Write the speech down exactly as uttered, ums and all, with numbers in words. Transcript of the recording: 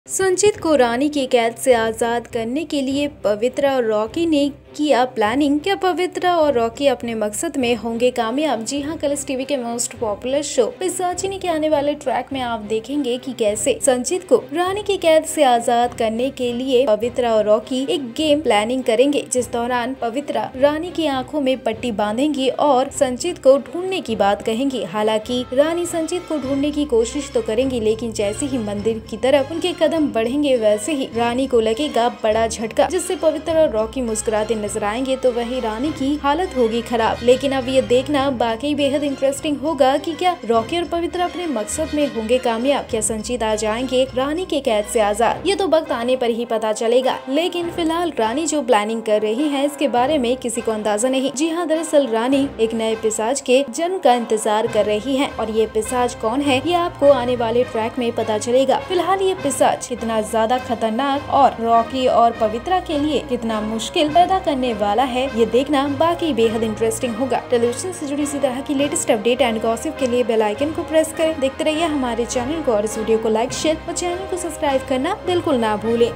संजीत को रानी की कैद से आजाद करने के लिए पवित्रा और रॉकी ने किया प्लानिंग। क्या पवित्रा और रॉकी अपने मकसद में होंगे कामयाब? जी हाँ, कलर्स टीवी के मोस्ट पॉपुलर शो पिशाचिनी के आने वाले ट्रैक में आप देखेंगे कि कैसे संजीत को रानी की कैद से आजाद करने के लिए पवित्रा और रॉकी एक गेम प्लानिंग करेंगे, जिस दौरान पवित्रा रानी की आंखों में पट्टी बांधेंगी और संजीत को ढूंढने की बात कहेंगी। हालांकि रानी संजीत को ढूंढने की कोशिश तो करेंगी, लेकिन जैसे ही मंदिर की तरफ उनके कदम बढ़ेंगे वैसे ही रानी को लगेगा बड़ा झटका, जिससे पवित्रा और रॉकी मुस्कुराते नजर आएंगे तो वही रानी की हालत होगी खराब। लेकिन अब ये देखना बाकी बेहद इंटरेस्टिंग होगा कि क्या रॉकी और पवित्रा अपने मकसद में होंगे कामयाब। क्या संजीत आ जाएंगे रानी के कैद से आजाद? ये तो वक्त आने पर ही पता चलेगा। लेकिन फिलहाल रानी जो प्लानिंग कर रही है इसके बारे में किसी को अंदाजा नहीं। जी हाँ, दरअसल रानी एक नए पिशाच के जन्म का इंतजार कर रही है और ये पिशाच कौन है ये आपको आने वाले ट्रैक में पता चलेगा। फिलहाल ये पिशाच कितना ज्यादा खतरनाक और रॉकी और पवित्रा के लिए कितना मुश्किल पैदा करने वाला है ये देखना बाकी बेहद इंटरेस्टिंग होगा। टेलीविजन से जुड़ी इसी तरह की लेटेस्ट अपडेट एंड गॉसिप के लिए बेल आइकन को प्रेस करें। देखते रहिए हमारे चैनल को और इस वीडियो को लाइक शेयर और चैनल को सब्सक्राइब करना बिल्कुल ना भूलें।